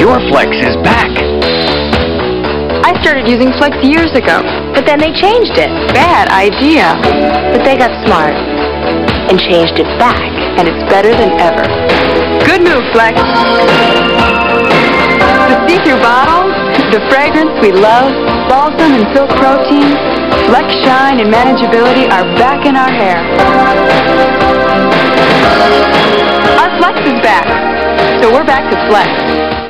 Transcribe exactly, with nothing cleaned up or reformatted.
Your Flex is back. I started using Flex years ago, But then they changed it. bad idea, But they got smart and changed it back. and it's better than ever. Good move, Flex. The see-through bottle, the fragrance we love, balsam and silk protein, Flex shine and manageability are back in our hair. Our Flex is back, so we're back to Flex.